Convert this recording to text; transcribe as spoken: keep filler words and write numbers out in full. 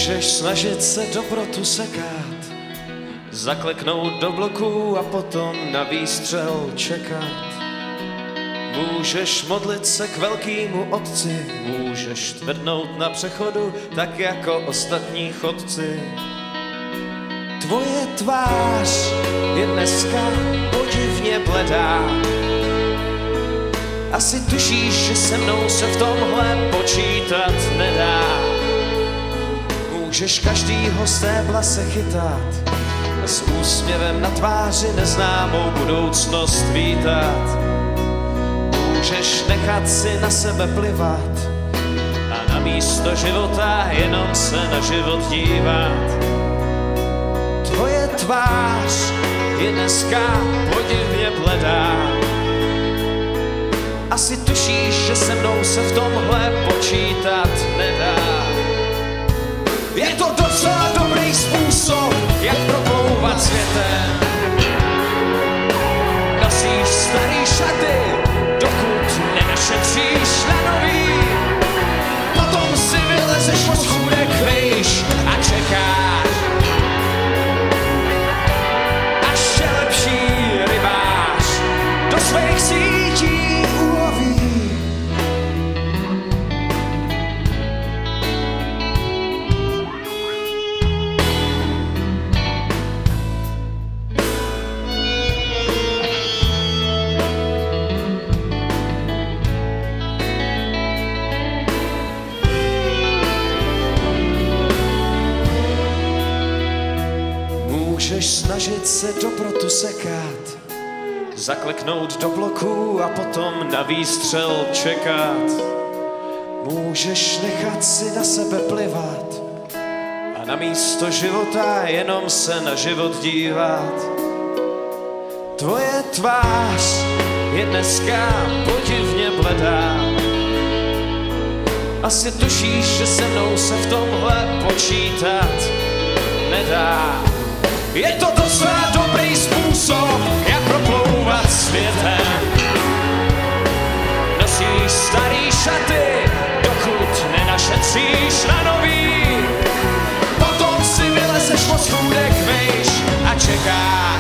Můžeš snažit se dobrotu sekat, zakleknout do bloku a potom na výstřel čekat. Můžeš modlit se k velkýmu otci, můžeš tvrdnout na přechodu, tak jako ostatní chodci. Tvoje tvář je dneska podivně bledá. Asi tušíš, že se mnou se v tomhle počítat nedá. Můžeš každýho stébla se chytat, s úsměvem na tváři neznámou budoucnost vítat. Můžeš nechat si na sebe plivat a na místo života jenom se na život dívat. Tvoje tvář je dneska podivně bledá. Asi tušíš, že se mnou se v tomhle počítat nedá. Je to docela dobrý způsob, jak proplouvat světem. Nosíš starý šaty, dokud nenašetříš na nový. Potom si vylezeš od schůdek vejš a čekáš, až tě lepší rybář do svých sítí uloví. Můžeš snažit se dobrotu sekat, zakleknout do bloku a potom na výstřel čekat. Můžeš nechat si na sebe plivat a na místo života jenom se na život dívat. Tvoje tvář je dneska podivně bledá. Asi tušíš, že se mnou se v tomhle počítat nedá. Je to docela dobrý způsob, jak proplouvat světem. Nosíš starý šaty, dokud nenašetříš na nový. Potom si vylezeš od schůdek vejš a čekáš,